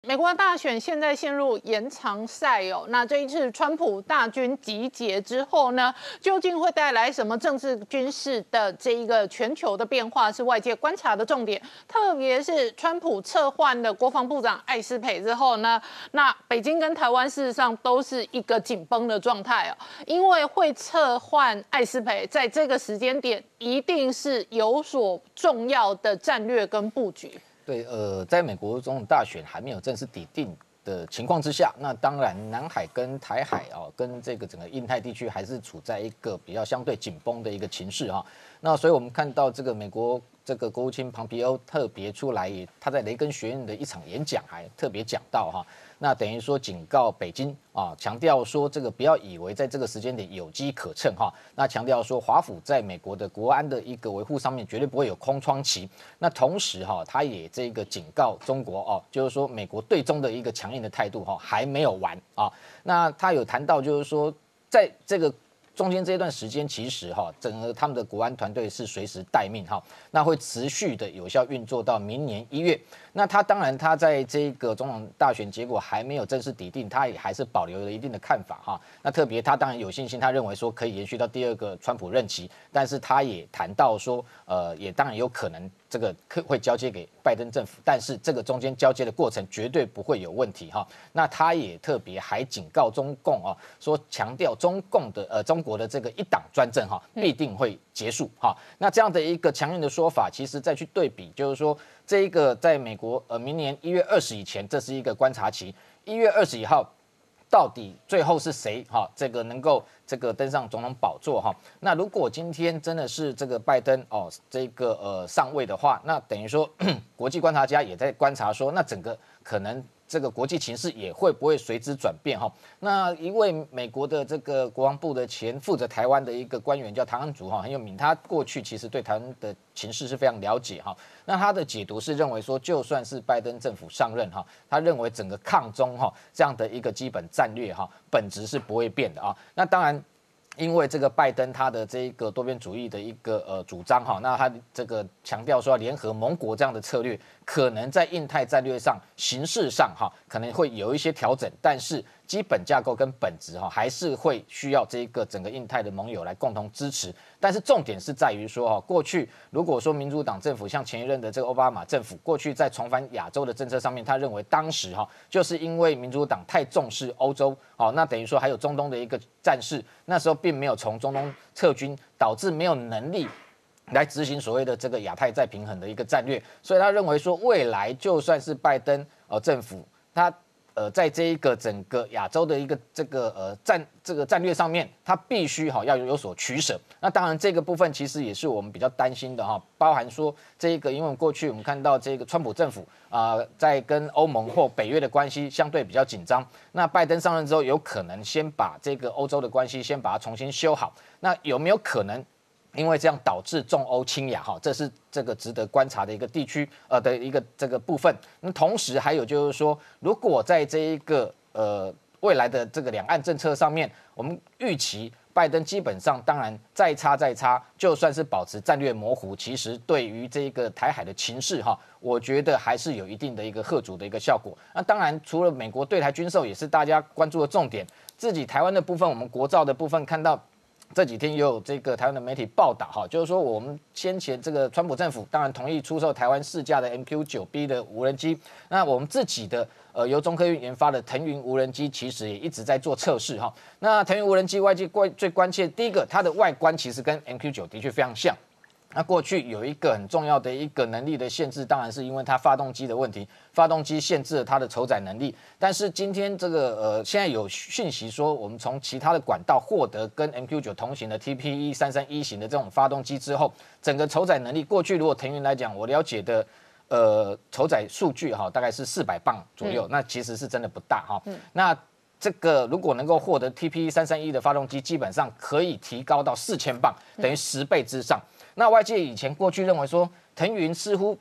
美国大选现在陷入延长赛哦，那这一次川普大军集结之后呢，究竟会带来什么政治军事的这一个全球的变化，是外界观察的重点。特别是川普撤换了国防部长艾斯培之后呢，那北京跟台湾事实上都是一个紧绷的状态哦，因为会撤换艾斯培，在这个时间点一定是有所重要的战略跟布局。 对，在美国总统大选还没有正式底定的情况之下，那当然南海跟台海跟这个整个印太地区还是处在一个比较相对紧绷的一个情势哈。那所以我们看到这个美国这个国务卿庞皮欧特别出来，他在雷根学院的一场演讲还特别讲到哈，那等于说警告北京啊，强调说这个不要以为在这个时间点有机可乘哈。那强调说华府在美国的国安的一个维护上面绝对不会有空窗期。那同时哈，他也这个警告中国哦，就是说美国对中的一个强硬的态度哈还没有完啊。那他有谈到就是说在这个中间这一段时间，其实整个他们的国安团队是随时待命哈，那会持续的有效运作到明年1月。那他当然他在这个总统大选结果还没有正式底定，他也还是保留了一定的看法哈。那特别他当然有信心，他认为说可以延续到第2个川普任期，但是他也谈到说，也当然有可能这个会交接给拜登政府，但是这个中间交接的过程绝对不会有问题哈。那他也特别还警告中共说强调中国的这个一党专政必定会结束哈。那这样的一个强硬的说法，其实再去对比，就是说这一个在美国明年1月20以前，这是一个观察期，1月21号。到底最后是谁这个能够这个登上总统宝座哈？那如果今天真的是这个拜登这个上位的话，那等于说国际观察家也在观察说，那整个可能这个国际情势也会不会随之转变哈？那一位美国的这个国防部的前负责台湾的一个官员叫唐安竹很有名，他过去其实对台湾的情势是非常了解哈。那他的解读是认为说，就算是拜登政府上任他认为整个抗中这样的一个基本战略本质是不会变的啊。那当然。因为这个拜登他的这个多边主义的一个主张那他这个强调说联合盟国这样的策略，可能在印太战略上形式上可能会有一些调整，但是基本架构跟本质还是会需要这个整个印太的盟友来共同支持。但是重点是在于说过去如果说民主党政府像前一任的这个奥巴马政府，过去在重返亚洲的政策上面，他认为当时就是因为民主党太重视欧洲那等于说还有中东的一个战事，那时候并没有从中东撤军，导致没有能力来执行所谓的这个亚太再平衡的一个战略，所以他认为说未来就算是拜登政府他在这一个整个亚洲的一个这个战略上面，它必须要有所取舍。那当然这个部分其实也是我们比较担心的包含说这一个，因为过去我们看到这个川普政府在跟欧盟或北约的关系相对比较紧张，那拜登上任之后有可能先把这个欧洲的关系先把它重新修好，那有没有可能？因为这样导致重欧轻亚这是这个值得观察的一个地区的一个这个部分。那同时还有就是说，如果在这一个未来的这个两岸政策上面，我们预期拜登基本上当然再差，就算是保持战略模糊，其实对于这个台海的情势我觉得还是有一定的一个吓阻的一个效果。那当然除了美国对台军售也是大家关注的重点，自己台湾的部分，我们国造的部分看到。这几天也有这个台湾的媒体报道就是说我们先前这个川普政府当然同意出售台湾4架的 MQ-9B 的无人机，那我们自己的由中科院研发的腾云无人机其实也一直在做测试那腾云无人机外界最关切，第一个它的外观其实跟 MQ-9的确非常像。那过去有一个很重要的一个能力的限制，当然是因为它发动机的问题，发动机限制了它的筹载能力。但是今天这个现在有讯息说，我们从其他的管道获得跟 MQ-9同型的 TPE-331型的这种发动机之后，整个筹载能力，过去如果腾云来讲，我了解的筹载数据大概是400磅左右，那其实是真的不大那这个如果能够获得 TPE-331的发动机，基本上可以提高到4000磅，等于10倍之上。那外界以前过去认为说，腾云似乎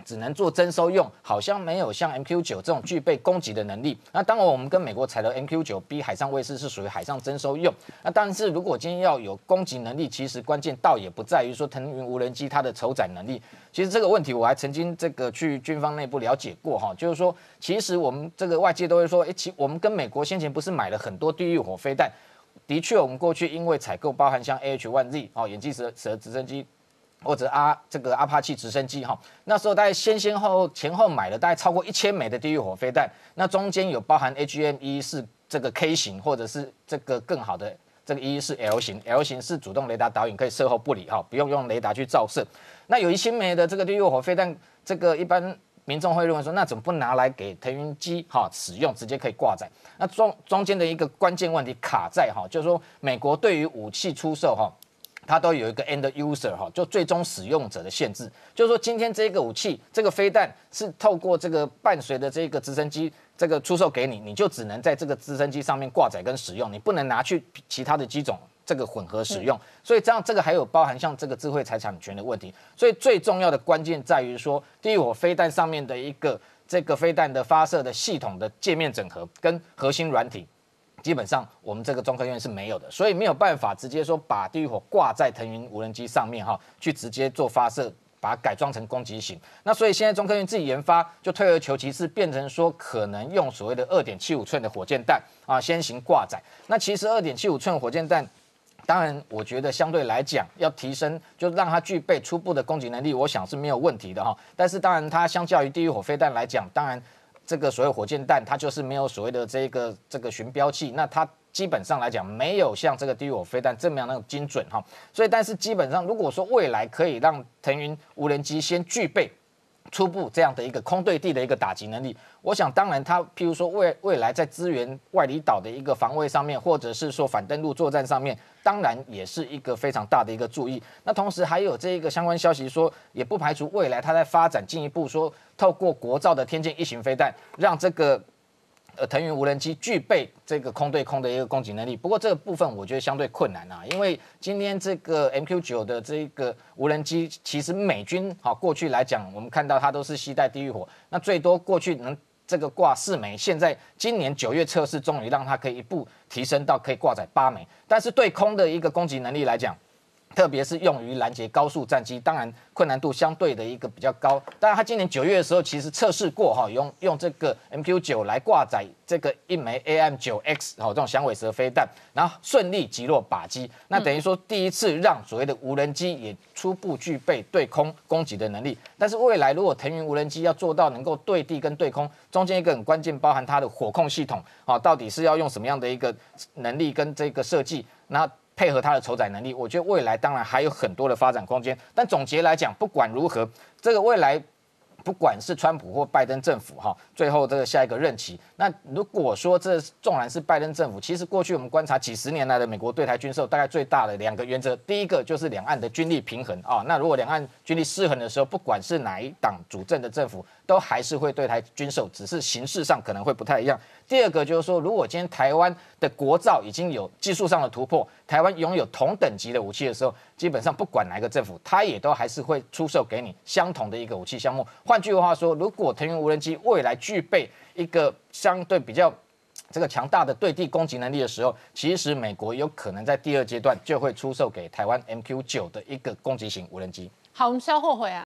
只能做征收用，好像没有像 MQ9这种具备攻击的能力。那当然，我们跟美国采的 MQ9B 海上卫士是属于海上征收用。那但是如果今天要有攻击能力，其实关键倒也不在于说腾云无人机它的筹载能力。其实这个问题我还曾经去军方内部了解过哈，就是说，其实我们这个外界都会说，我们跟美国先前不是买了很多地狱火飞弹？的确，我们过去因为采购包含像 AH-1Z 远击蛇直升机。或者阿帕奇直升机哈，那时候大概前后买了大概超过1000枚的地狱火飞弹，那中间有包含 AGM-114这个 K 型，或者是这个更好的这个114 L 型 ，L 型是主动雷达导引，可以射后不理哈，不用雷达去照射。那有1000枚的这个地狱火飞弹，这个一般民众会认为说，那怎么不拿来给腾云机使用，直接可以挂载？那中间的一个关键问题卡在就是说美国对于武器出售它都有一个 end user 就最终使用者的限制，就是说今天这个武器这个飞弹是透过这个伴随的这个直升机这个出售给你，你就只能在这个直升机上面挂载跟使用，你不能拿去其他的机种这个混合使用。所以这个还有包含像这个智慧财产权的问题。所以最重要的关键在于说，第一，我飞弹上面的一个这个飞弹的发射的系统的界面整合跟核心软体。基本上我们这个中科院是没有的，所以没有办法直接说把地狱火挂在腾云无人机上面去直接做发射，把它改装成攻击型。那所以现在中科院自己研发，就退而求其次，变成说可能用所谓的2.75寸的火箭弹先行挂载。那其实2.75寸火箭弹，当然我觉得相对来讲要提升，就让它具备初步的攻击能力，我想是没有问题的但是当然它相较于地狱火飞弹来讲，当然。这个所谓火箭弹，它就是没有所谓的这个巡标器，那它基本上来讲没有像这个地狱火飞弹这么样那种精准所以但是基本上如果说未来可以让腾云无人机先具备初步这样的一个空对地的一个打击能力，我想当然它譬如说未来在支援外离岛的一个防卫上面，或者是说反登陆作战上面，当然也是一个非常大的一个注意。那同时还有这个相关消息说，也不排除未来它在发展进一步说，透过国造的天剑1型飞弹，让这个腾云无人机具备这个空对空的一个攻击能力。不过这个部分我觉得相对困难因为今天这个 MQ9的这个无人机，其实美军过去来讲，我们看到它都是携带地狱火，那最多过去能这个挂4枚，现在今年9月测试，终于让它可以一步提升到可以挂载8枚。但是对空的一个攻击能力来讲，特别是用于拦截高速战机，当然困难度相对的一个比较高。当然，它今年9月的时候其实测试过用这个 MQ9来挂载这个1枚 AM9X 这种响尾蛇飞弹，然后顺利击落靶机。那等于说第一次让所谓的无人机也初步具备对空攻击的能力。但是未来如果腾云无人机要做到能够对地跟对空中间一个很关键，包含它的火控系统到底是要用什么样的一个能力跟这个设计，那配合它的筹载能力，我觉得未来当然还有很多的发展空间。但总结来讲，不管如何，这个未来不管是川普或拜登政府最后这个下一个任期，那如果说这纵然是拜登政府，其实过去我们观察几十年来的美国对台军售，大概最大的2个原则，第一个就是两岸的军力平衡那如果两岸军力失衡的时候，不管是哪一党主政的政府，都还是会对台军售，只是形式上可能会不太一样。第二个就是说，如果今天台湾的国造已经有技术上的突破，台湾拥有同等级的武器的时候，基本上不管哪个政府，它也都还是会出售给你相同的一个武器项目。换句话说，如果腾云无人机未来具备一个相对比较这个强大的对地攻击能力的时候，其实美国有可能在第2阶段就会出售给台湾 MQ9的一个攻击型无人机。 好，我们稍后回来。